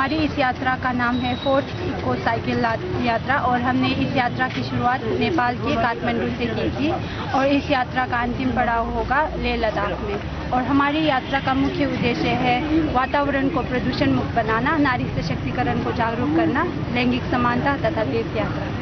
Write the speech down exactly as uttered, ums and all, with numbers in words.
हमारी इस यात्रा का नाम है फोर्थ इको साइकिल यात्रा और हमने इस यात्रा की शुरुआत नेपाल के काठमांडू से की थी और इस यात्रा का अंतिम पड़ाव होगा लेह लद्दाख में। और हमारी यात्रा का मुख्य उद्देश्य है वातावरण को प्रदूषण मुक्त बनाना, नारी सशक्तिकरण को जागरूक करना, लैंगिक समानता तथा तीर्थ यात्रा।